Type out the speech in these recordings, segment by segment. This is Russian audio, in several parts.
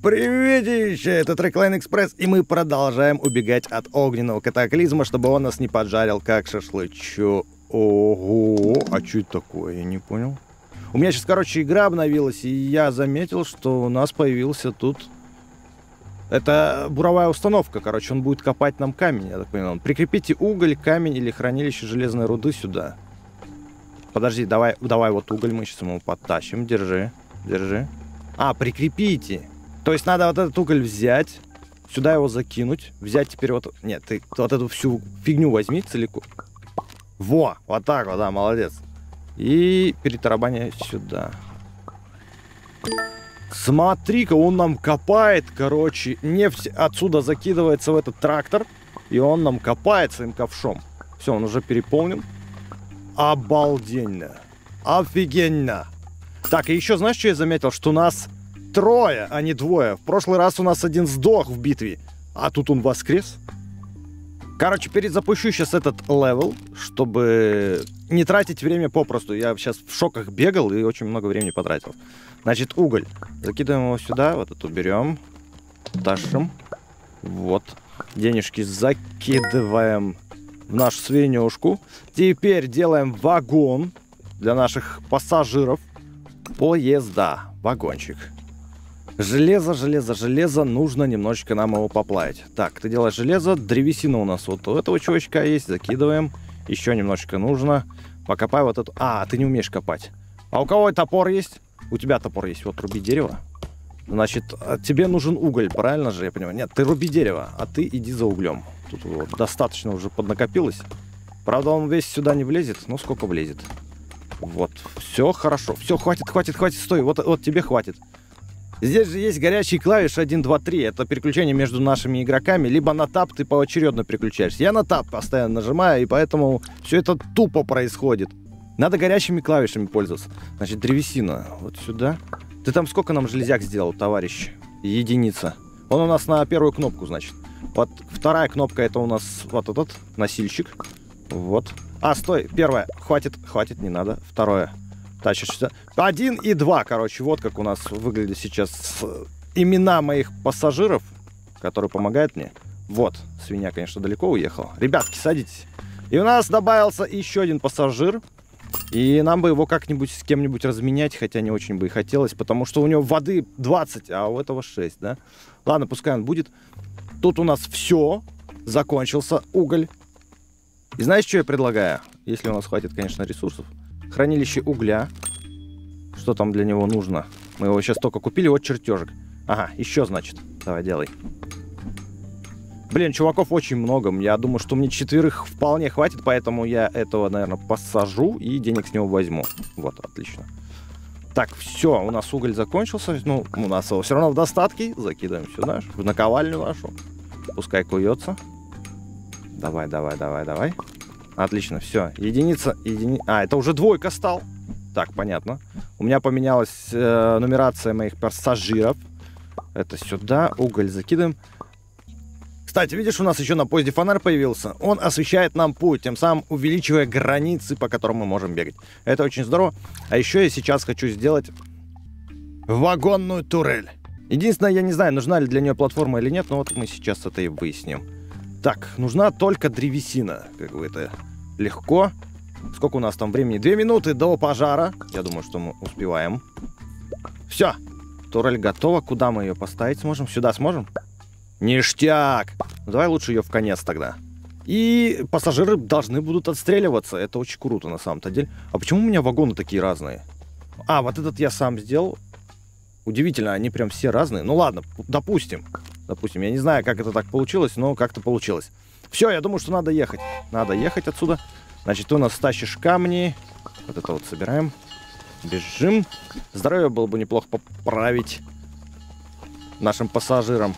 Приветище, это Треклайн Экспресс, и мы продолжаем убегать от огненного катаклизма, чтобы он нас не поджарил, как шашлычок. Ого, а что это такое, я не понял. У меня сейчас, короче, игра обновилась, и я заметил, что у нас появился тут... Это буровая установка, короче, он будет копать нам камень, я так понимаю. Прикрепите уголь, камень или хранилище железной руды сюда. Подожди, давай вот уголь мы сейчас ему подтащим, держи. А, прикрепите. То есть надо вот этот уголь взять, сюда его закинуть, взять теперь вот... Нет, ты вот эту всю фигню возьми целиком. Во, вот так вот, да, молодец. И перетарабани сюда. Смотри-ка, он нам копает, короче, нефть отсюда закидывается в этот трактор, и он нам копает своим ковшом. Все, он уже переполнен. Обалденно. Офигенно. Так, и еще знаешь, что я заметил? Что нас трое, а не двое. В прошлый раз у нас один сдох в битве, а тут он воскрес. Короче, перезапущу сейчас этот левел, чтобы не тратить время попросту. Я сейчас в шоках бегал и очень много времени потратил. Значит, уголь. Закидываем его сюда, вот эту берем, тащим. Вот. Денежки закидываем в нашу свинюшку. Теперь делаем вагон для наших пассажиров. Поезда. Вагончик. Железо. Нужно немножечко нам его поплавить. Так, ты делаешь железо. Древесина у нас вот у этого чувачка есть. Закидываем. Еще немножечко нужно. Покопай вот эту... А, ты не умеешь копать. А у кого топор есть? У тебя топор есть. Вот, руби дерево. Значит, тебе нужен уголь, правильно же я понимаю? Нет, ты руби дерево, а ты иди за углем. Тут вот достаточно уже поднакопилось. Правда, он весь сюда не влезет. Ну, сколько влезет. Вот, все хорошо. Все, хватит. Стой, вот тебе хватит. Здесь же есть горячие клавиши 1, 2, 3. Это переключение между нашими игроками. Либо на тап ты поочередно переключаешься. Я на тап постоянно нажимаю, и поэтому все это тупо происходит. Надо горячими клавишами пользоваться. Значит, древесина. Вот сюда. Ты там сколько нам железяк сделал, товарищ? Единица. Он у нас на первую кнопку, значит. Вот вторая кнопка, это у нас вот этот носильщик. Вот. А, стой, первая. Хватит, не надо. Второе. Тащишься. 1 и 2, короче. Вот как у нас выглядят сейчас имена моих пассажиров, которые помогают мне. Вот. Свинья, конечно, далеко уехала. Ребятки, садитесь. И у нас добавился еще один пассажир. И нам бы его как-нибудь с кем-нибудь разменять, хотя не очень бы и хотелось, потому что у него воды 20, а у этого 6, да? Ладно, пускай он будет. Тут у нас все. Закончился уголь. И знаешь, что я предлагаю? Если у нас хватит, конечно, ресурсов. Хранилище угля. Что там для него нужно? Мы его сейчас только купили. Вот чертежик. Ага, еще, значит. Давай, делай. Блин, чуваков очень много. Я думаю, что мне 4 вполне хватит, поэтому я этого, наверное, посажу и денег с него возьму. Вот, отлично. Так, все, у нас уголь закончился. Ну, у нас его все равно в достатке. Закидываем сюда, в наковальню нашу. Пускай куется. Давай. Отлично, все. Единица. А, это уже двойка стал. Так, понятно. У меня поменялась нумерация моих пассажиров. Это сюда. Уголь закидываем. Кстати, видишь, у нас еще на поезде фонарь появился. Он освещает нам путь, тем самым увеличивая границы, по которым мы можем бегать. Это очень здорово. А еще я сейчас хочу сделать вагонную турель. Единственное, я не знаю, нужна ли для нее платформа или нет, но вот мы сейчас это и выясним. Так, нужна только древесина. Как бы это легко. Сколько у нас там времени? 2 минуты до пожара. Я думаю, что мы успеваем. Все. Турель готова. Куда мы ее поставить сможем? Сюда сможем? Ништяк! Ну, давай лучше ее в конец тогда. И пассажиры должны будут отстреливаться. Это очень круто на самом-то деле. А почему у меня вагоны такие разные? А, вот этот я сам сделал. Удивительно, они прям все разные. Ну ладно, допустим. Я не знаю, как это так получилось, но как-то получилось. Все, я думаю, что надо ехать. Надо ехать отсюда. Значит, ты у нас тащишь камни. Вот это вот собираем. Бежим. Здоровье было бы неплохо поправить нашим пассажирам.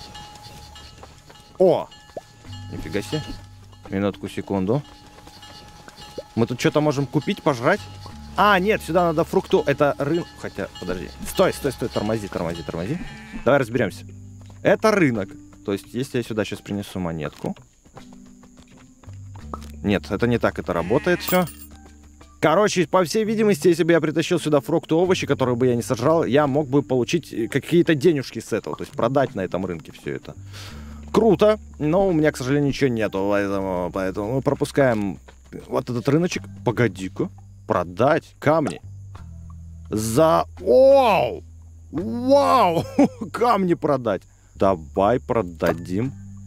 О! Нифига себе. Минутку, секунду. Мы тут что-то можем купить, пожрать? А, нет, сюда надо фрукту. Это рынок. Хотя, подожди. Стой. Тормози. Давай разберемся. Это рынок. То есть, если я сюда сейчас принесу монетку. Нет, это не так это работает все. Короче, по всей видимости, если бы я притащил сюда фрукты, овощи, которые бы я не сожрал, я мог бы получить какие-то денежки с этого. То есть продать на этом рынке все это. Круто, но у меня, к сожалению, ничего нету. Поэтому мы пропускаем вот этот рыночек. Погоди-ка. Продать камни. За... Вау! Вау! Камни продать. Давай продадим.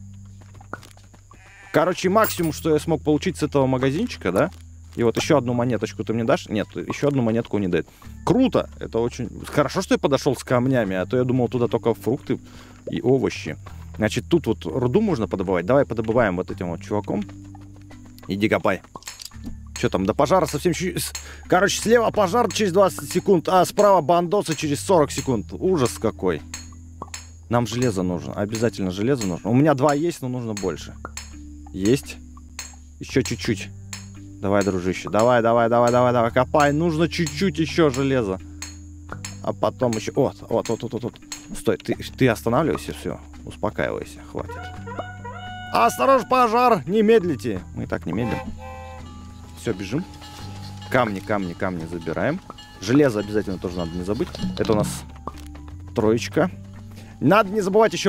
Короче, максимум, что я смог получить с этого магазинчика, да? И вот еще одну монеточку ты мне дашь? Нет, еще одну монетку не дает. Круто! Это очень... Хорошо, что я подошел с камнями, а то я думал, туда только фрукты и овощи. Значит, тут вот руду можно подобывать. Давай подобываем вот этим вот чуваком. Иди копай. Что там, до пожара совсем чуть... Короче, слева пожар через 20 секунд, а справа бандосы через 40 секунд. Ужас какой. Нам железо нужно. Обязательно железо нужно. У меня 2 есть, но нужно больше. Есть. Еще чуть-чуть. Давай, дружище. Давай. Копай. Нужно чуть-чуть еще железа. А потом еще... Вот. Стой, ты останавливайся, все. Успокаивайся, хватит. Осторожно, пожар! Не медлите. Мы и так не медлим. Все, бежим. Камни забираем. Железо обязательно тоже надо не забыть. Это у нас 3. Надо не забывать еще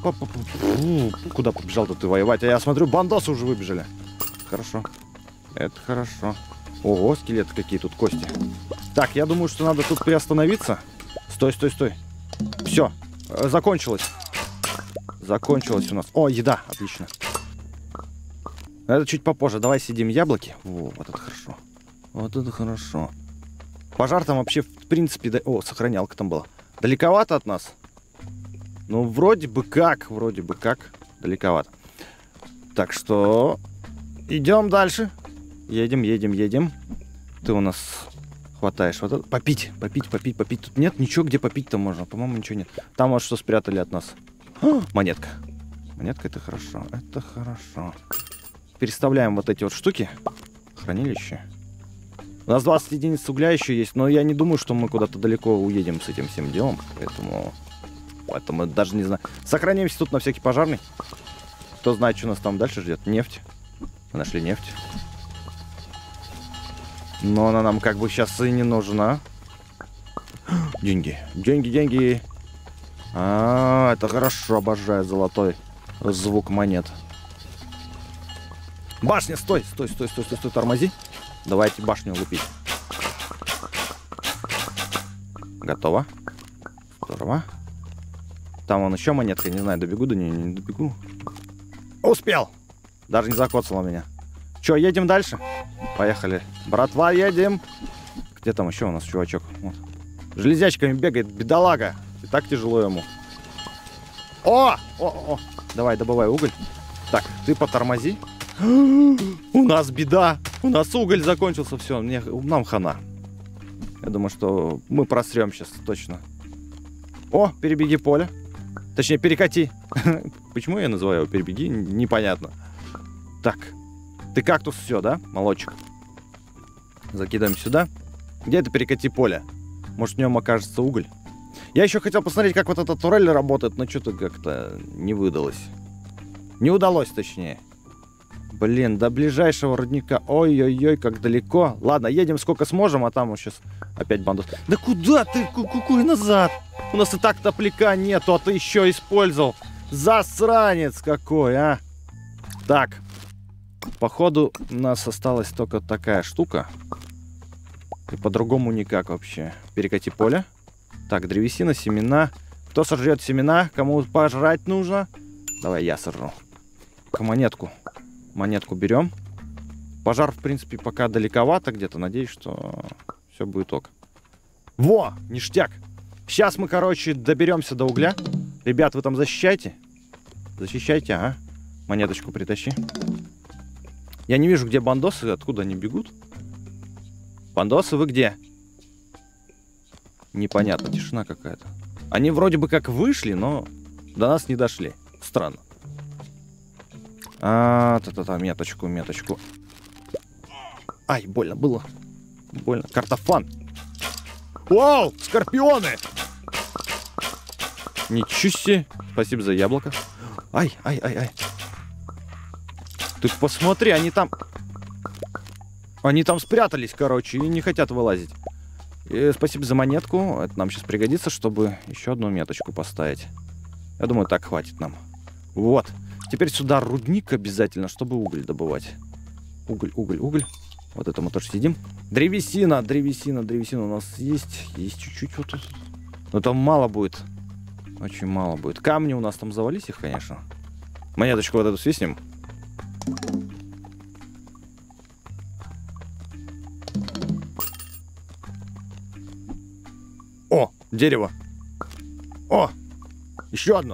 Куда побежал-то ты воевать? А я смотрю, бандосы уже выбежали. Хорошо. Это хорошо. Ого, скелеты какие тут, кости. Так, я думаю, что надо тут приостановиться. Стой. Все, закончилось. Закончилось у нас. О, еда, отлично. Это чуть попозже. Давай съедим яблоки. Во, вот это хорошо. Вот это хорошо. Пожар там вообще, в принципе... О, сохранялка там была. Далековато от нас? Ну, вроде бы как. Далековато. Так что... Идем дальше. Едем. Ты у нас хватаешь вот это. Попить. Тут нет ничего, где попить-то можно. По-моему, ничего нет. Там вот что спрятали от нас. Монетка. Монетка, это хорошо. Переставляем вот эти вот штуки. Хранилище. У нас 20 единиц угля еще есть, но я не думаю, что мы куда-то далеко уедем с этим всем делом. Поэтому даже не знаю. Сохранимся тут на всякий пожарный. Кто знает, что нас там дальше ждет. Нефть. Мы нашли нефть. Но она нам как бы сейчас и не нужна. Деньги. Это хорошо. Обожаю золотой звук монет. Башня, стой, тормози. Давайте башню лупить. Готово. Здорово. Там вон еще монетка, не знаю, добегу до нее, не добегу. Успел! Даже не закоцало меня. Че, едем дальше? Поехали. Братва, едем. Где там еще у нас чувачок? Вот. Железячками бегает, бедолага. И так тяжело ему. О! Давай, добывай уголь. Так, ты потормози. У нас беда. У нас уголь закончился. Все, нам хана. Я думаю, что мы просрем сейчас точно. О, перебеги поле. Точнее, перекати. Почему я называю его перебеги? Непонятно. Так. Ты кактус, все, да? Молодчик. Закидаем сюда. Где это перекати поле? Может, в нем окажется уголь? Я еще хотел посмотреть, как вот эта турель работает, но что-то как-то не выдалось. Не удалось, точнее. Блин, до ближайшего родника. Ой-ой-ой, как далеко. Ладно, едем сколько сможем, а там сейчас опять бандос. Да куда ты? Кукуй назад. У нас и так топляка нету, а ты еще использовал. Засранец какой, а. Так. Походу, у нас осталась только такая штука. И по-другому никак вообще. Перекати поле. Так, древесина, семена. Кто сожрет семена? Кому пожрать нужно? Давай я сожру. Монетку. Монетку берем. Пожар, в принципе, пока далековато где-то. Надеюсь, что все будет ок. Во! Ништяк! Сейчас мы, короче, доберемся до угля. Ребят, вы там защищайте. Защищайте, ага. Монеточку притащи. Я не вижу, где бандосы, откуда они бегут. Бандосы, вы где? Непонятно, тишина какая-то. Они вроде бы как вышли, но до нас не дошли. Странно. Меточку. Ай, больно было. Больно. Картофан. Вау, скорпионы! Ничего себе. Спасибо за яблоко. Ай. Ты посмотри, они там... Они там спрятались, короче, и не хотят вылазить. И спасибо за монетку. Это нам сейчас пригодится, чтобы еще одну меточку поставить. Я думаю, так хватит нам. Вот. Теперь сюда рудник обязательно, чтобы уголь добывать. Уголь, уголь, уголь. Вот это мы тоже сидим. Древесина, древесина, древесина у нас есть. Есть чуть-чуть вот тут. Но там мало будет. Очень мало будет. Камни у нас там, завались их, конечно. Монеточку вот эту свистнем. О, дерево. О, еще одно.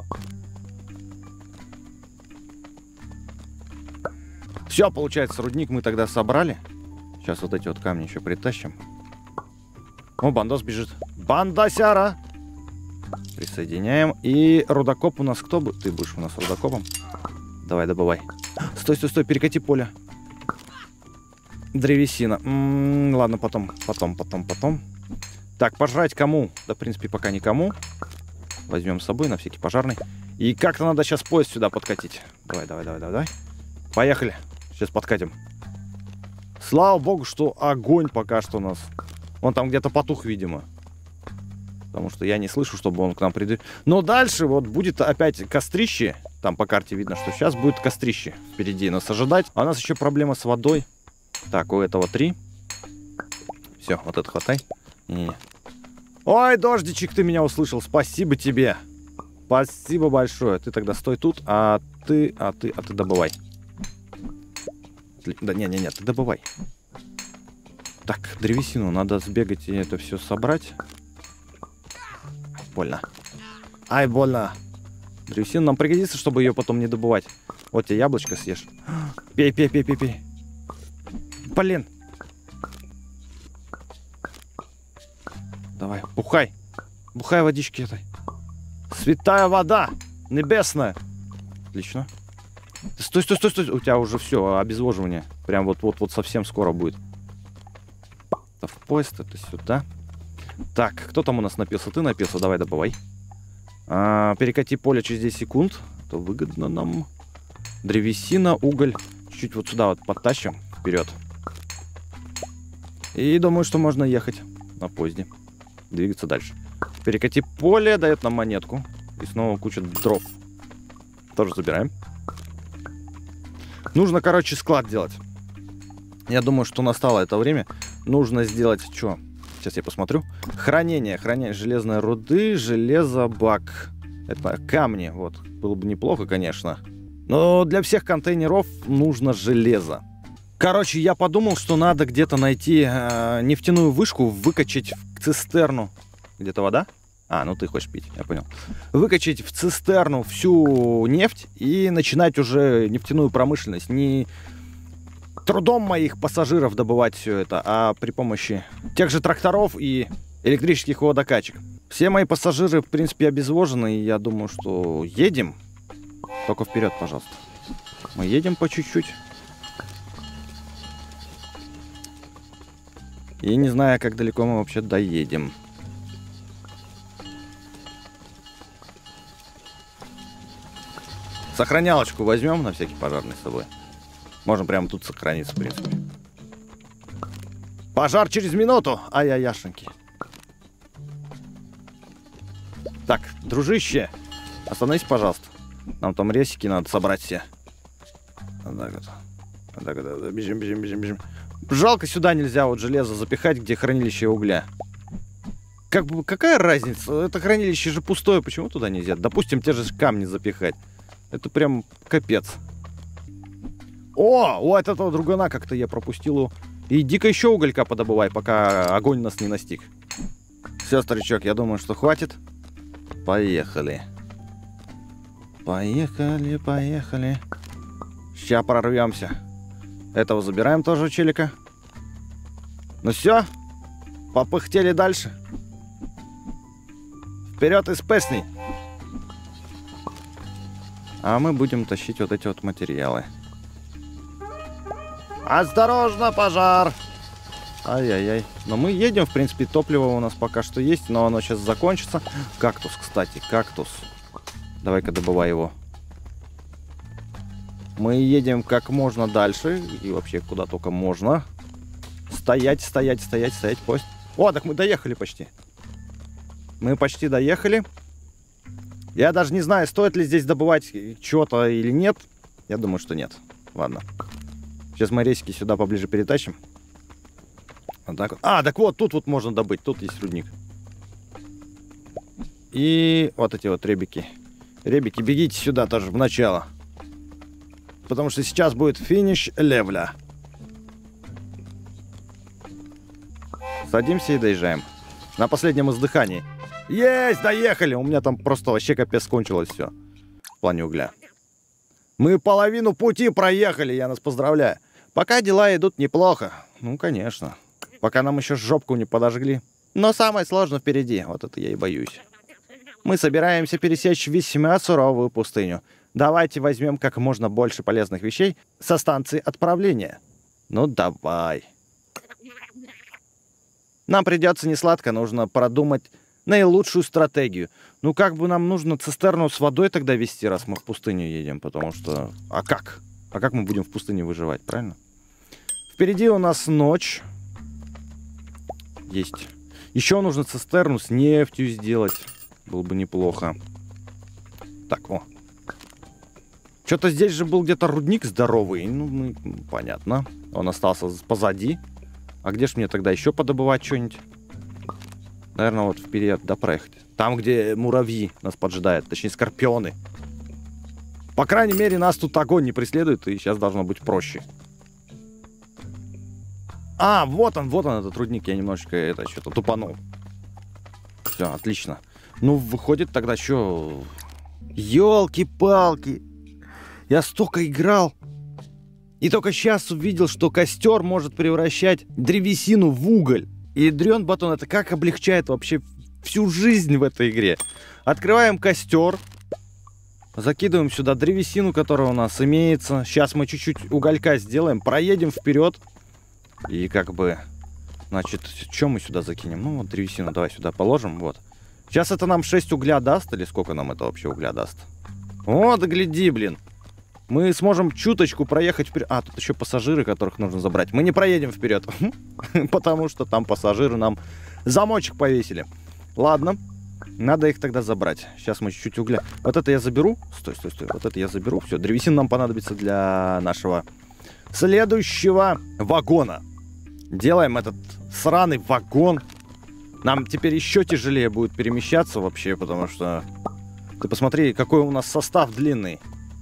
Все, получается, рудник мы тогда собрали. Сейчас вот эти вот камни еще притащим. О, бандос бежит. Бандосяра! Присоединяем. И рудокоп у нас кто бы? Ты будешь у нас рудокопом. Давай, добывай. Стой, стой, стой, перекати поле. Древесина. Ладно, потом. Так, пожрать кому? Да, в принципе, пока никому. Возьмем с собой на всякий пожарный. И как-то надо сейчас поезд сюда подкатить. Давай. Поехали. Сейчас подкатим. Слава богу, что огонь пока что у нас. Он там где-то потух, видимо. Потому что я не слышу, чтобы он к нам придет. Но дальше вот будет опять кострище. Там по карте видно, что сейчас будет кострище впереди нас ожидать. А у нас еще проблема с водой. Так, у этого 3. Все, вот это хватай. Не-не-не. Ой, дождичек, ты меня услышал. Спасибо тебе. Спасибо большое. Ты тогда стой тут, а ты добывай. Да, не-не-не, ты добывай. Так, древесину надо сбегать и это все собрать. Больно. Ай, больно. Древесина нам пригодится, чтобы ее потом не добывать. Вот тебе яблочко съешь. Пей. Блин. Давай, бухай. Бухай водички этой. Святая вода. Небесная. Отлично. Стой. У тебя уже все, обезвоживание. Прям вот совсем скоро будет. Это в поезд, это сюда. Так, кто там у нас напился? Ты напился, давай добывай. Перекати поле через 10 секунд. Это выгодно нам. Древесина, уголь. Чуть-чуть вот сюда вот подтащим вперед. И думаю, что можно ехать на поезде. Двигаться дальше. Перекати поле, дает нам монетку. И снова куча дров. Тоже забираем. Нужно, короче, склад делать. Я думаю, что настало это время. Нужно сделать что? Сейчас я посмотрю. Хранение железной руды, железобак. Это камни. Вот. Было бы неплохо, конечно. Но для всех контейнеров нужно железо. Короче, я подумал, что надо где-то найти нефтяную вышку, выкачать в цистерну. Где-то вода? А, ну ты хочешь пить, я понял. Выкачать в цистерну всю нефть и начинать уже нефтяную промышленность. Не трудом моих пассажиров добывать все это, а при помощи тех же тракторов и электрических водокачек. Все мои пассажиры, в принципе, обезвожены, и я думаю, что едем. Только вперед, пожалуйста. Мы едем по чуть-чуть. И не знаю, как далеко мы вообще доедем. Сохранялочку возьмем на всякий пожарный с собой. Можем прямо тут сохраниться, в принципе. Пожар через минуту! Ай-яй-яшеньки. Так, дружище, остановись, пожалуйста. Нам там ресики надо собрать все. Так, бежим. Жалко, сюда нельзя вот железо запихать, где хранилище угля. Какая разница? Это хранилище же пустое, почему туда нельзя? Допустим, те же камни запихать. Это прям капец. О, от этого другана как-то я пропустил его. Иди-ка еще уголька подобывай, пока огонь нас не настиг. Все, старичок, я думаю, что хватит. Поехали. Поехали. Сейчас прорвемся. Этого забираем тоже, челика. Ну все, попыхтели дальше. Вперед из песней. А мы будем тащить вот эти вот материалы. Осторожно, пожар! Ай-яй-яй. Но мы едем, в принципе, топливо у нас пока что есть, но оно сейчас закончится. Кактус, кстати, кактус. Давай-ка добывай его. Мы едем как можно дальше. И вообще куда только можно. Стоять, стоять, стоять, стоять, поезд. О, так мы доехали почти. Мы почти доехали. Я даже не знаю, стоит ли здесь добывать что-то или нет. Я думаю, что нет. Ладно. Сейчас мы рейсики сюда поближе перетащим. Вот так вот. А, так вот, тут вот можно добыть. Тут есть рудник. И вот эти вот ребики. Ребики, бегите сюда тоже в начало. Потому что сейчас будет финиш левля. Садимся и доезжаем. На последнем издыхании. Есть, доехали! У меня там просто вообще капец кончилось все. В плане угля. Мы половину пути проехали, я нас поздравляю. Пока дела идут неплохо. Ну, конечно. Пока нам еще жопку не подожгли. Но самое сложное впереди. Вот это я и боюсь. Мы собираемся пересечь весьма суровую пустыню. Давайте возьмем как можно больше полезных вещей со станции отправления. Ну, давай. Нам придется несладко, нужно продумать наилучшую стратегию. Ну, как бы нам нужно цистерну с водой тогда везти, раз мы в пустыню едем, потому что... А как? А как мы будем в пустыне выживать, правильно? Впереди у нас ночь. Есть. Еще нужно цистерну с нефтью сделать. Было бы неплохо. Так, о. Что-то здесь же был где-то рудник здоровый. Ну, понятно. Он остался позади. А где ж мне тогда еще подобывать что-нибудь? Наверное, вот вперед, да, проехать. Там, где муравьи нас поджидают. Точнее, скорпионы. По крайней мере, нас тут огонь не преследует. И сейчас должно быть проще. А, вот он, этот рудник. Я немножечко это что-то тупанул. Все, отлично. Ну, выходит тогда что... Ёлки-палки. Я столько играл. И только сейчас увидел, что костер может превращать древесину в уголь. И ядрён батон, это как облегчает вообще всю жизнь в этой игре. Открываем костер. Закидываем сюда древесину, которая у нас имеется. Сейчас мы чуть-чуть уголька сделаем. Проедем вперед. И как бы... Значит, что мы сюда закинем? Ну, вот древесину давай сюда положим. Вот. Сейчас это нам 6 угля даст. Или сколько нам это вообще угля даст? Вот, гляди, блин. Мы сможем чуточку проехать вперед. А, тут еще пассажиры, которых нужно забрать. Мы не проедем вперед. Потому что там пассажиры нам замочек повесили. Ладно. Надо их тогда забрать. Сейчас мы чуть-чуть угля. Вот это я заберу. Стой. Вот это я заберу. Все, древесина нам понадобится для нашего следующего вагона. Делаем этот сраный вагон. Нам теперь еще тяжелее будет перемещаться вообще, потому что... Ты посмотри, какой у нас состав длинный.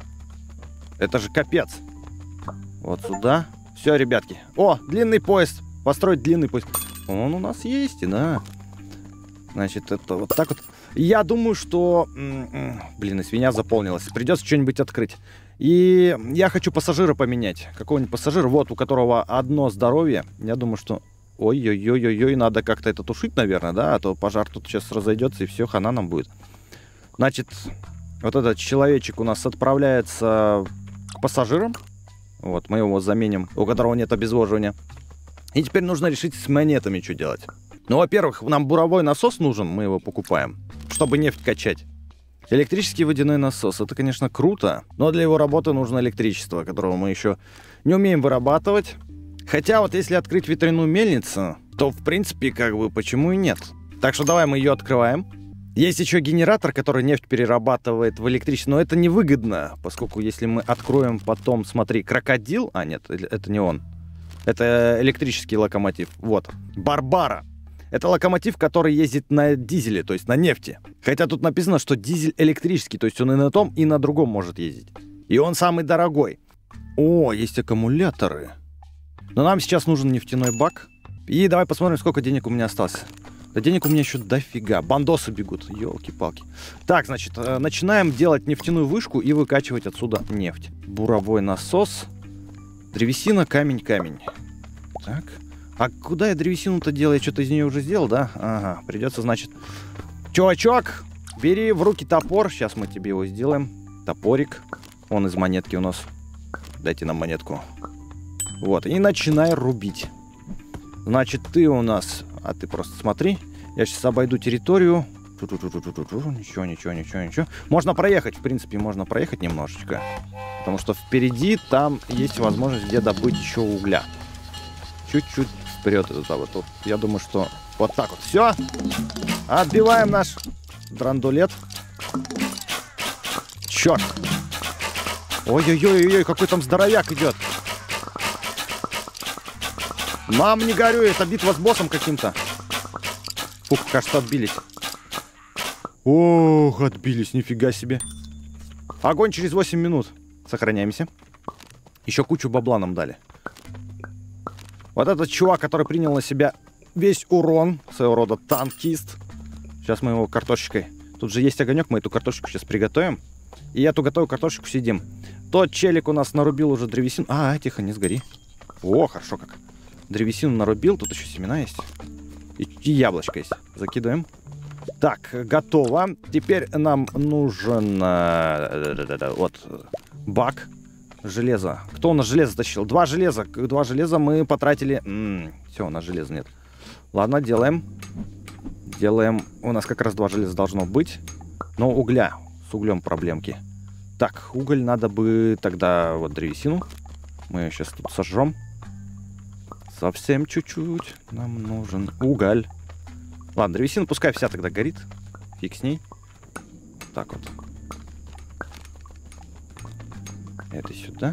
Это же капец. Вот сюда. Все, ребятки. О, длинный поезд. Построить длинный поезд. Он у нас есть, да. Значит, это вот так вот. Я думаю, что... Блин, и свинья заполнилась. Придется что-нибудь открыть. И я хочу пассажира поменять. Какого-нибудь пассажира, вот, у которого одно здоровье. Я думаю, что... Ой-ой-ой-ой-ой, надо как-то это тушить, наверное, да? А то пожар тут сейчас разойдется, и все, хана нам будет. Значит, вот этот человечек у нас отправляется к пассажирам. Вот, мы его заменим, у которого нет обезвоживания. И теперь нужно решить с монетами, что делать. Ну, во-первых, нам буровой насос нужен, мы его покупаем, чтобы нефть качать. Электрический водяной насос, это, конечно, круто, но для его работы нужно электричество, которого мы еще не умеем вырабатывать. Хотя вот если открыть ветряную мельницу, то, в принципе, как бы, почему и нет. Так что давай мы ее открываем. Есть еще генератор, который нефть перерабатывает в электричество, но это невыгодно, поскольку если мы откроем потом, смотри, крокодил... А, нет, это не он. Это электрический локомотив. Вот. Барбара. Это локомотив, который ездит на дизеле, то есть на нефти. Хотя тут написано, что дизель электрический, то есть он и на том, и на другом может ездить. И он самый дорогой. О, есть аккумуляторы. Но нам сейчас нужен нефтяной бак. И давай посмотрим, сколько денег у меня осталось. Да денег у меня еще дофига. Бандосы бегут. Ёлки-палки. Так, значит, начинаем делать нефтяную вышку и выкачивать отсюда нефть. Буровой насос. Древесина, камень. Так. А куда я древесину-то делаю? Я что-то из нее уже сделал, да? Ага, придется, значит... Чувачок, бери в руки топор. Сейчас мы тебе его сделаем. Топорик. Он из монетки у нас. Дайте нам монетку. Вот, и начинай рубить. Значит, ты у нас... А ты просто смотри. Я сейчас обойду территорию. Ничего. Можно проехать, в принципе, можно проехать немножечко. Потому что впереди там есть возможность где добыть еще угля. Чуть-чуть вперед. Вот. Я думаю, что вот так вот. Все. Отбиваем наш драндулет. Черт. Ой-ой-ой, какой там здоровяк идет. Мам, не горю, это битва с боссом каким-то. Фух, кажется, отбились. Ох, отбились, нифига себе. Огонь через 8 минут. Сохраняемся. Еще кучу бабла нам дали. Вот этот чувак, который принял на себя весь урон, своего рода танкист. Сейчас мы его картошечкой... Тут же есть огонек, мы эту картошечку сейчас приготовим. И эту готовую картошечку съедим. Тот челик у нас нарубил уже древесину. Тихо, не сгори. О, хорошо как. Древесину нарубил, тут еще семена есть. И яблочко есть. Закидываем. Так, готово. Теперь нам нужен... вот, бак. Железо. Кто у нас железо тащил? Два железа. Два железа мы потратили... все, у нас железа нет. Ладно, делаем. Делаем. У нас как раз два железа должно быть. Но угля. С углем проблемки. Так, уголь надо бы тогда... Вот древесину. Мы ее сейчас тут сожжем. Совсем чуть-чуть. Нам нужен уголь. Ладно, древесина пускай вся тогда горит. Фиг с ней. Так вот. Это сюда.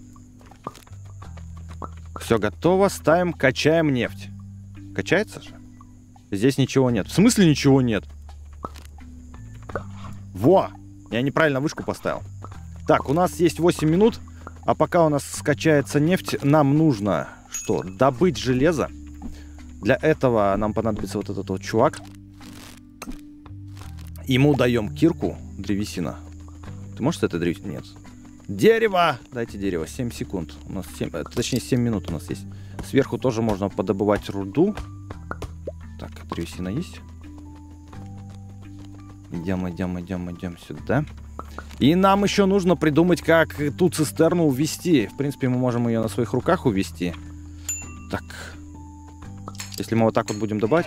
Все готово. Ставим, качаем нефть. Качается же? Здесь ничего нет. В смысле ничего нет? Во! Я неправильно вышку поставил. Так, у нас есть 8 минут. А пока у нас скачается нефть, нам нужно что? Добыть железо. Для этого нам понадобится вот этот вот чувак. Ему даем кирку, древесина. Ты можешь это древесина? Нет. Дерево! Дайте дерево. 7 секунд. У нас 7, точнее 7 минут у нас есть. Сверху тоже можно подобывать руду. Так, древесина есть. Идем сюда. И нам еще нужно придумать, как ту цистерну увести. В принципе, мы можем ее на своих руках увести. Так. Если мы вот так вот будем добавить...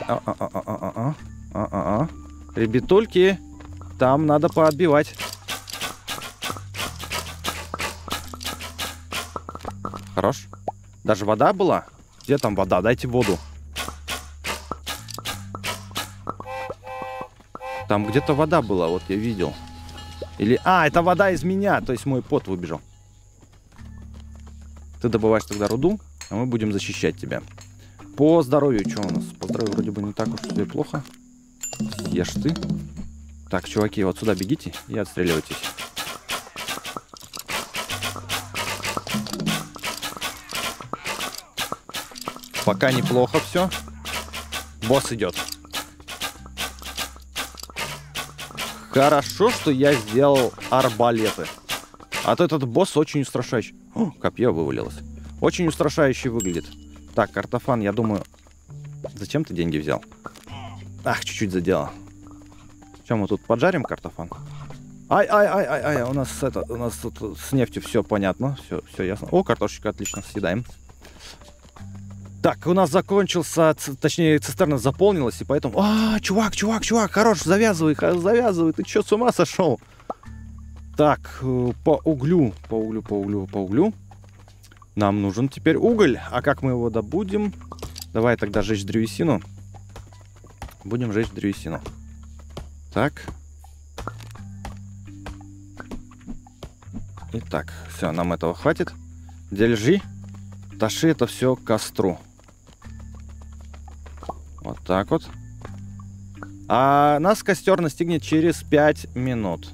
Ребятульки, там надо поотбивать. Хорош. Даже вода была? Где там вода? Дайте воду. Там где-то вода была, вот я видел. Или... это вода из меня, то есть мой пот выбежал. Ты добываешь тогда руду, а мы будем защищать тебя. По здоровью, что у нас? По здоровью вроде бы не так уж все плохо. Ешь ты. Так, чуваки, вот сюда бегите и отстреливайтесь. Пока неплохо все. Босс идет. Хорошо, что я сделал арбалеты. А то этот босс очень устрашающий. О, копье вывалилось. Очень устрашающий выглядит. Так, картофан, я думаю... Зачем ты деньги взял? Ах, чуть-чуть заделал. Чем мы тут поджарим картофан? Ай, у нас тут с нефтью все понятно. Все ясно. О, картошечка, отлично, съедаем. Так, у нас закончился, точнее, цистерна заполнилась, и поэтому... чувак, хорош, завязывай, ты что, с ума сошел? Так, по углю. Нам нужен теперь уголь. А как мы его добудем? Давай тогда жечь древесину. Будем жечь древесину. Так. Итак, все, нам этого хватит. Держи. Таши это все к костру. Вот так вот. А нас костер настигнет через 5 минут.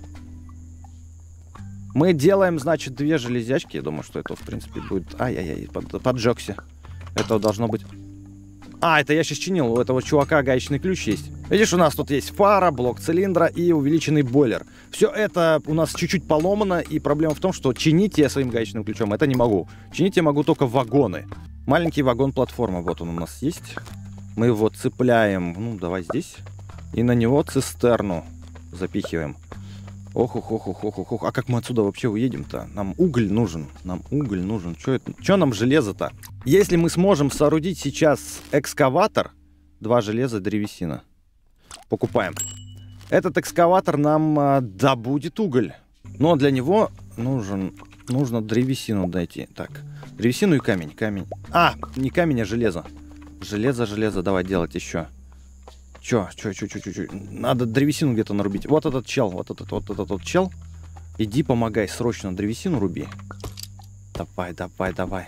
Мы делаем, значит, 2 железячки. Я думаю, что это, в принципе, будет... Ай-яй-яй, поджегся. Это должно быть... это я сейчас чинил. У этого чувака гаечный ключ есть. Видишь, у нас тут есть фара, блок цилиндра и увеличенный бойлер. Все это у нас чуть-чуть поломано. И проблема в том, что чинить я своим гаечным ключом это не могу. Чинить я могу только вагоны. Маленький вагон-платформа. Вот он у нас есть. Мы его цепляем. Ну, давай здесь. И на него цистерну запихиваем. Ох. А как мы отсюда вообще уедем-то? Нам уголь нужен. Что это? Что нам железо-то? Если мы сможем соорудить сейчас экскаватор, 2 железа, древесина. Покупаем. Этот экскаватор нам добудет уголь. Но для него нужно древесину найти. Так, древесину и камень. Не камень, а железо. Железо, железо, давай делать еще. Чё? Надо древесину где-то нарубить. Вот этот чел, вот этот чел. Иди помогай, срочно древесину руби. Давай.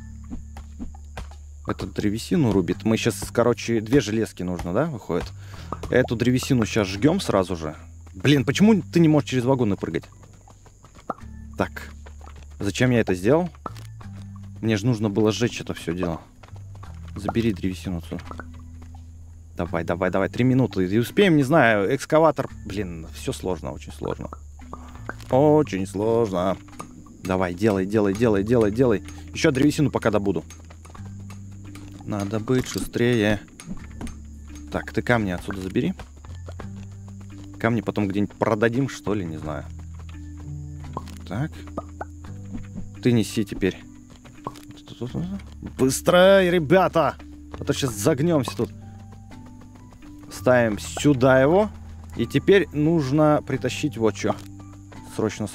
Эту древесину рубит. Мы сейчас, короче, 2 железки нужно, да, выходит? Эту древесину сейчас жгем сразу же. Блин, почему ты не можешь через вагоны прыгать? Так. Зачем я это сделал? Мне же нужно было сжечь это все дело. Забери древесину отсюда. Давай. 3 минуты. И успеем, не знаю, экскаватор. Блин, все сложно, очень сложно. Очень сложно. Давай, делай. Еще древесину пока добуду. Надо быть шустрее. Так, ты камни отсюда забери. Камни потом где-нибудь продадим, что ли, не знаю. Так. Ты неси теперь. Быстро, ребята! А то сейчас загнемся тут. Ставим сюда его. И теперь нужно притащить вот что. Срочно.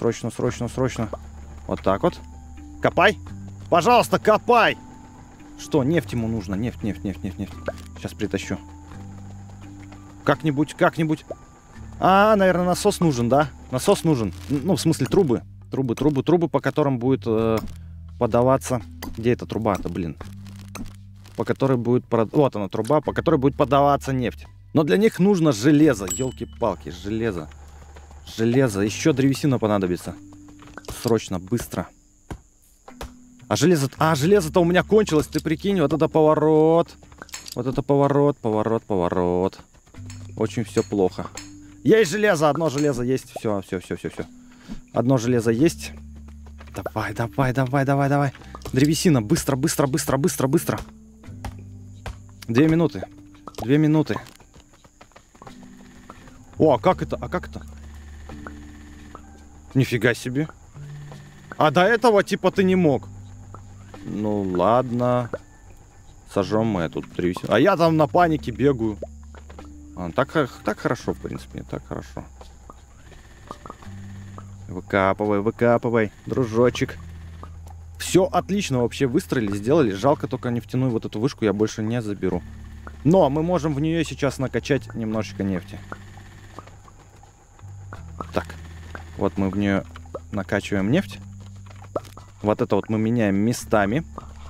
Вот так вот. Копай! Пожалуйста, копай! Что, нефть ему нужно? Нефть. Сейчас притащу. Как-нибудь. А, наверное, насос нужен, да? Насос нужен. Ну, в смысле, трубы. Трубы, по которым будет подаваться... Где эта труба-то, блин? По которой будет... Вот она, труба, по которой будет подаваться нефть. Но для них нужно железо. Ёлки-палки, железо. Еще древесина понадобится. Срочно, быстро. А железо-то у меня кончилось. Ты прикинь, вот это поворот. Поворот. Очень все плохо. Есть железо, одно железо есть. Все. Одно железо есть. Давай. Древесина, быстро. 2 минуты. О, а как это? Нифига себе. А до этого, типа, ты не мог. Ну, ладно. Сожжем мы эту древесину. А я там на панике бегаю. Так хорошо, в принципе, так хорошо. Выкапывай, дружочек. Все отлично вообще выстроили, сделали. Жалко только нефтяную вот эту вышку я больше не заберу. Но мы можем в нее сейчас накачать немножечко нефти. Так, вот мы в нее накачиваем нефть. Вот это вот мы меняем местами.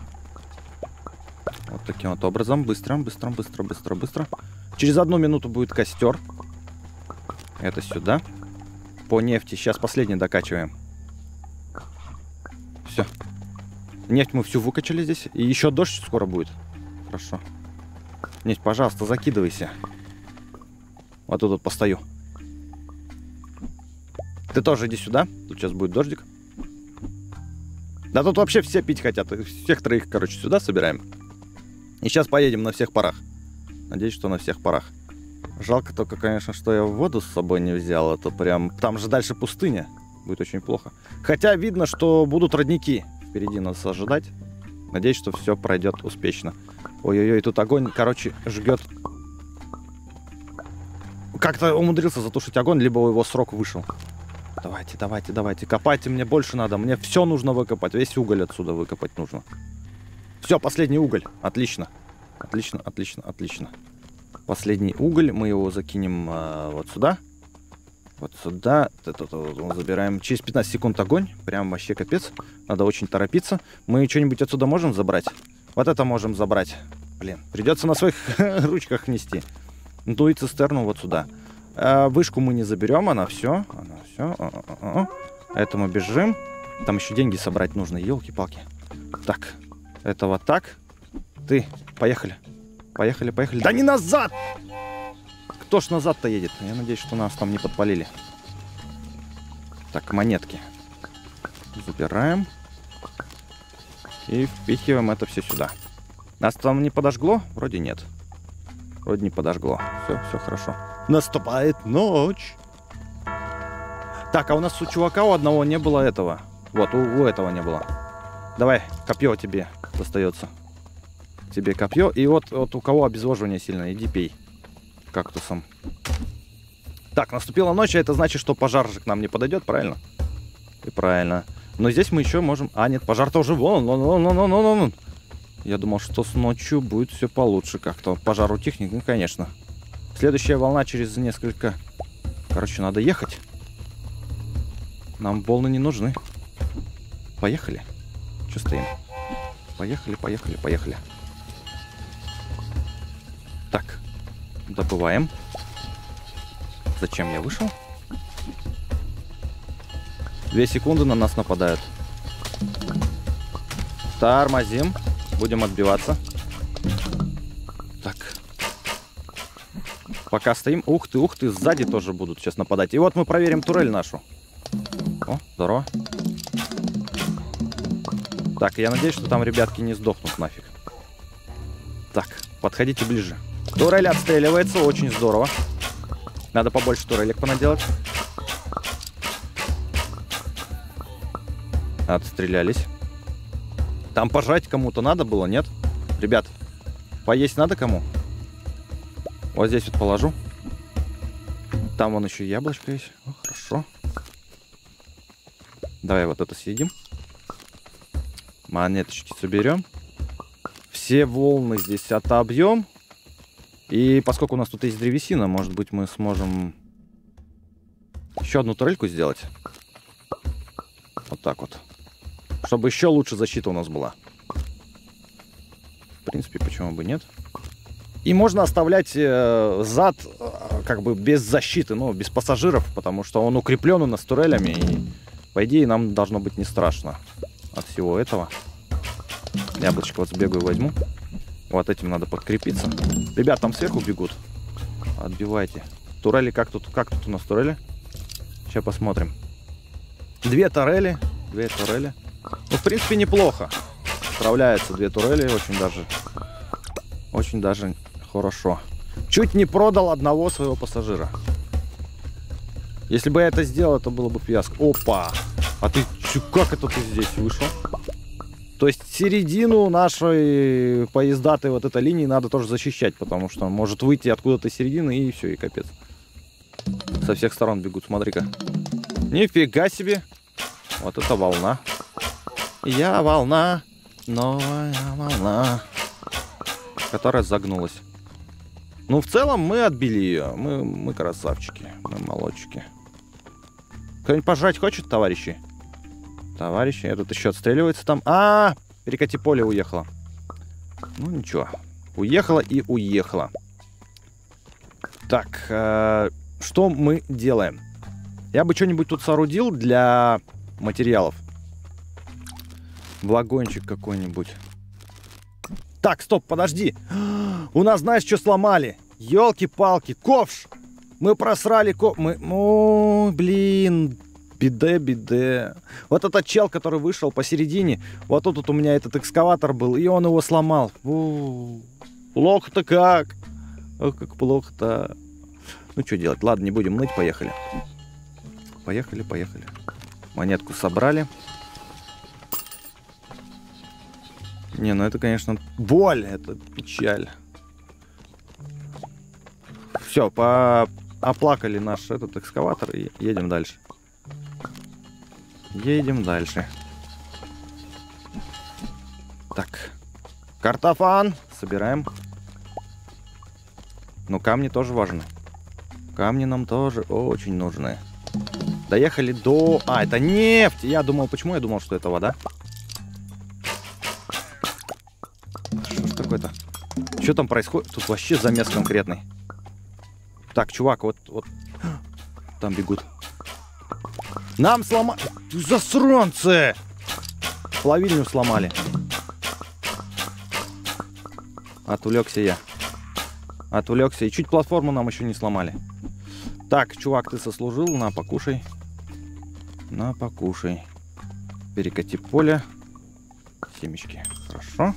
Вот таким вот образом. Быстро. Через 1 минуту будет костер. Это сюда. По нефти. Сейчас последний докачиваем. Все. Нефть мы всю выкачали здесь. И еще дождь скоро будет. Хорошо. Нефть, пожалуйста, закидывайся. Вот тут вот постою. Ты тоже иди сюда. Тут сейчас будет дождик. Да тут вообще все пить хотят. Всех 3, короче, сюда собираем. И сейчас поедем на всех парах. Надеюсь, что на всех парах. Жалко только, конечно, что я воду с собой не взял. Это прям... Там же дальше пустыня. Будет очень плохо. Хотя видно, что будут родники. Впереди нас ожидать. Надеюсь, что все пройдет успешно. Ой-ой-ой, тут огонь, короче, жгет. Как-то умудрился затушить огонь, либо его срок вышел. Давайте. Копайте, мне больше надо. Мне все нужно выкопать. Весь уголь отсюда выкопать нужно. Все, последний уголь. Отлично. Последний уголь. Мы его закинем вот сюда. Забираем. Через 15 секунд огонь. Прям вообще капец. Надо очень торопиться. Мы что-нибудь отсюда можем забрать? Вот это можем забрать. Блин, придется на своих ручках нести. Ну и цистерну вот сюда. Вышку мы не заберем. Она все. Это мы бежим. Там еще деньги собрать нужно. Елки-палки. Так. Это вот так. Ты. Поехали. Да не назад! Кто ж назад-то едет? Я надеюсь, что нас там не подпалили. Так, монетки. Забираем. И впихиваем это все сюда. Нас там не подожгло? Вроде нет. Вроде не подожгло. Все хорошо. Наступает ночь. Так, а у нас у чувака у одного не было этого. Вот, у этого не было. Давай, копье тебе достается. Тебе копье. И вот у кого обезвоживание сильное, иди пей. Кактусом. Так, наступила ночь, а это значит, что пожар же к нам не подойдет, правильно? И правильно. Но здесь мы еще можем... А, нет, пожар-то уже вон. Я думал, что с ночью будет все получше как-то. Пожар утихнет, ну, конечно. Следующая волна через несколько... Короче, надо ехать. Нам волны не нужны. Поехали. Че стоим? Поехали, поехали, поехали. Так. Добываем. Зачем я вышел? 2 секунды на нас нападают. Тормозим. Будем отбиваться. Так. Пока стоим. Ух ты, сзади тоже будут сейчас нападать. И вот мы проверим турель нашу. О, здорово. Так, я надеюсь, что там ребятки не сдохнут нафиг. Так, подходите ближе. Турель отстреливается, очень здорово. Надо побольше турелек понаделать. Отстрелялись. Там пожрать кому-то надо было, нет? Ребят, поесть надо кому? Вот здесь вот положу. Там вон еще яблочко есть. О, хорошо. Давай вот это съедим. Монеточки соберем. Все волны здесь отобьем. И поскольку у нас тут есть древесина, может быть, мы сможем еще одну турельку сделать. Вот так вот. Чтобы еще лучше защита у нас была. В принципе, почему бы нет? И можно оставлять зад как бы без защиты, ну, без пассажиров, потому что он укреплен у нас турелями. И, по идее, нам должно быть не страшно от всего этого. Яблочко вот сбегаю возьму. Вот этим надо подкрепиться. Ребят, там сверху бегут. Отбивайте. Турели, как тут у нас турели? Сейчас посмотрим. 2 турели. 2 турели. Ну, в принципе, неплохо. Справляются 2 турели. Очень даже хорошо. Чуть не продал одного своего пассажира. Если бы я это сделал, это было бы фиаско. Опа! А ты как это ты здесь вышел? То есть середину нашей поездатой вот этой линии надо тоже защищать, потому что он может выйти откуда-то из середины и все, и капец. Со всех сторон бегут, смотри-ка. Нифига себе! Вот это волна. Я волна, новая волна, которая загнулась. Ну, в целом мы отбили ее. Мы красавчики, мы молодчики. Кто-нибудь пожрать хочет, товарищи? Товарищи, этот еще отстреливается там. Перекати поле уехала. Ну, ничего. Уехала и уехала. Так, что мы делаем? Я бы что-нибудь тут соорудил для материалов. Вагончик какой-нибудь. Так, стоп, подожди. У нас, знаешь, что сломали? Ёлки-палки, ковш. Мы просрали Ой, блин. Биде. Вот этот чел, который вышел посередине. Вот тут у меня этот экскаватор был. И он его сломал. Плохо-то как? Ох, как плохо-то. Ну, что делать? Ладно, не будем ныть, поехали. Поехали. Монетку собрали. Не, ну это, конечно, боль. Это печаль. Все, оплакали наш этот экскаватор и едем дальше. Едем дальше. Так. Картофан. Собираем. Но камни тоже важны. Камни нам тоже очень нужны. Доехали до... это нефть! Почему я думал, что это вода? Что ж такое-то? Что там происходит? Тут вообще замес конкретный. Так, чувак, вот. Там бегут. Нам сломали... Засранцы! Плавильню сломали. Отвлекся я. И чуть платформу нам еще не сломали. Так, чувак, ты сослужил. На, покушай. Перекати поле. Семечки. Хорошо.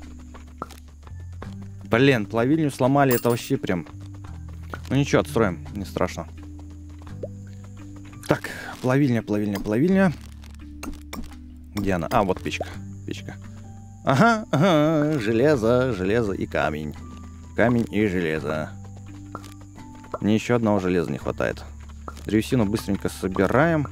Блин, плавильню сломали. Это вообще прям... Ну ничего, отстроим. Не страшно. Так, плавильня. Где она? Вот печка. Ага, железо и камень. Камень и железо. Мне еще одного железа не хватает. Древесину быстренько собираем.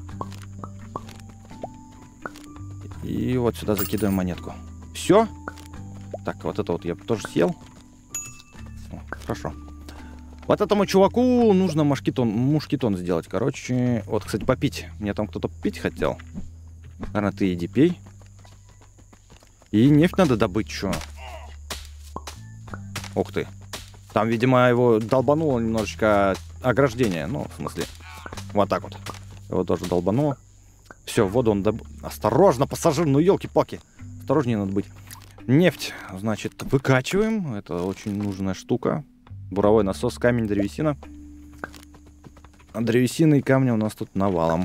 И вот сюда закидываем монетку. Все? Так, вот это вот я тоже съел. О, хорошо. Вот этому чуваку нужно мушкетон сделать. Короче, вот, кстати, попить. Мне там кто-то пить хотел. Наверное, ты иди пей. И нефть надо добыть, что? Ух ты. Там, видимо, его долбануло немножечко ограждение. Ну, в смысле, вот так вот. Его тоже долбануло. Все, воду он Осторожно, пассажир, ну елки-палки. Осторожнее надо быть. Нефть, значит, выкачиваем. Это очень нужная штука. Буровой насос, камень, древесина. А древесины и камня у нас тут навалом.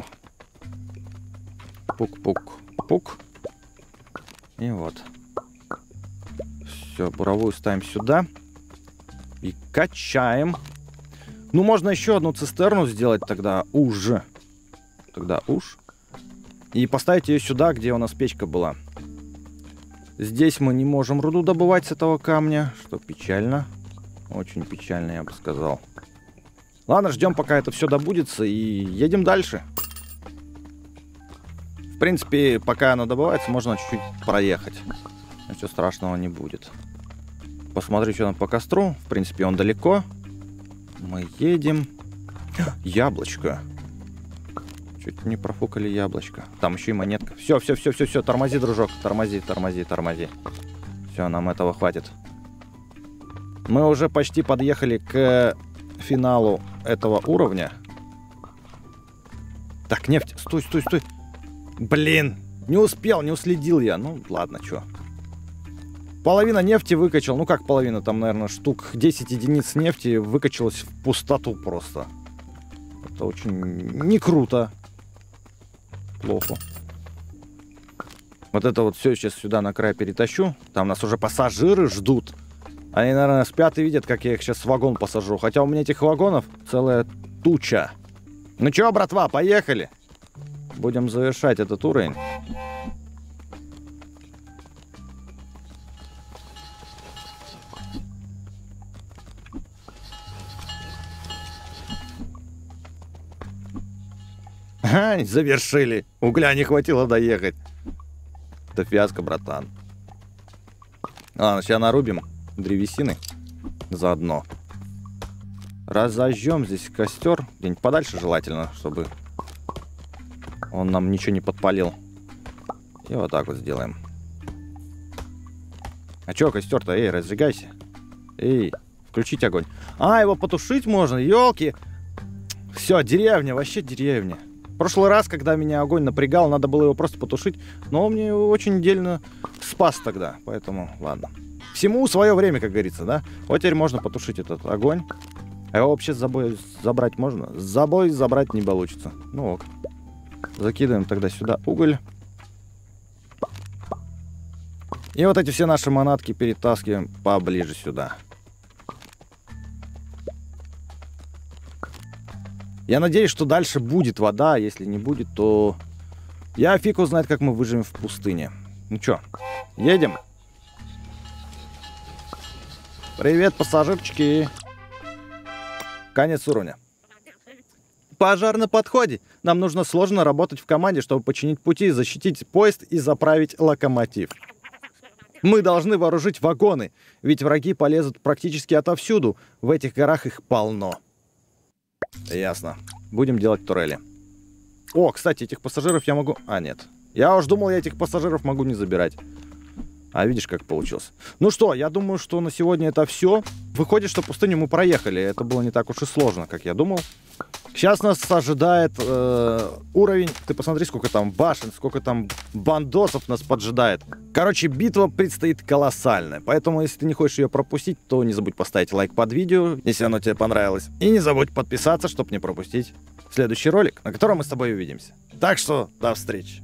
Пук-пук-пук. И вот. Все, буровую ставим сюда. И качаем. Ну, можно еще одну цистерну сделать тогда уже. И поставить ее сюда, где у нас печка была. Здесь мы не можем руду добывать с этого камня, что печально. Очень печально, я бы сказал. Ладно, ждем, пока это все добудется, и едем дальше. В принципе, пока оно добывается, можно чуть-чуть проехать. Ничего страшного не будет. Посмотрю, что там по костру. В принципе, он далеко. Мы едем. Яблочко. Чуть не профукали яблочко. Там еще и монетка. Все. Тормози, дружок. Тормози. Все, нам этого хватит. Мы уже почти подъехали к финалу этого уровня. Так, нефть. Стой. Блин, не успел, не уследил я. Ну, ладно, что. Половина нефти выкачал. Ну, как половина? Там, наверное, штук 10 единиц нефти выкачалось в пустоту просто. Это очень не круто. Плохо. Вот это вот все сейчас сюда на край перетащу. Там нас уже пассажиры ждут. Они, наверное, спят и видят, как я их сейчас в вагон посажу. Хотя у меня этих вагонов целая туча. Ну чё, братва, поехали. Будем завершать этот уровень. Ай, завершили. Угля не хватило доехать. Это фиаско, братан. Ладно, сейчас нарубим древесины заодно. Разожжем здесь костер. Где-нибудь подальше желательно, чтобы он нам ничего не подпалил. И вот так вот сделаем. А чё костер-то? Эй, разжигайся. Эй, включить огонь. А, его потушить можно, елки. Все, деревня, вообще деревня. В прошлый раз, когда меня огонь напрягал, надо было его просто потушить. Но он мне очень дельно спас тогда. Поэтому, ладно. Всему свое время, как говорится, да? Вот теперь можно потушить этот огонь. А его вообще с собой забрать можно? С собой забрать не получится. Ну ок. Закидываем тогда сюда уголь. И вот эти все наши манатки перетаскиваем поближе сюда. Я надеюсь, что дальше будет вода. Если не будет, то я фиг узнает, как мы выживем в пустыне. Ну чё, едем? Привет, пассажирчики. Конец уровня. Пожар на подходе. Нам нужно сложно работать в команде, чтобы починить пути, защитить поезд и заправить локомотив. Мы должны вооружить вагоны, ведь враги полезут практически отовсюду. В этих горах их полно. Ясно. Будем делать турели. О, кстати, этих пассажиров я могу... А, нет. Я уж думал, я этих пассажиров могу не забирать. А видишь, как получилось. Ну что, я думаю, что на сегодня это все. Выходит, что пустыню мы проехали. Это было не так уж и сложно, как я думал. Сейчас нас ожидает уровень. Ты посмотри, сколько там башен, сколько там бандосов нас поджидает. Короче, битва предстоит колоссальная. Поэтому, если ты не хочешь ее пропустить, то не забудь поставить лайк под видео, если оно тебе понравилось. И не забудь подписаться, чтобы не пропустить следующий ролик, на котором мы с тобой увидимся. Так что, до встречи.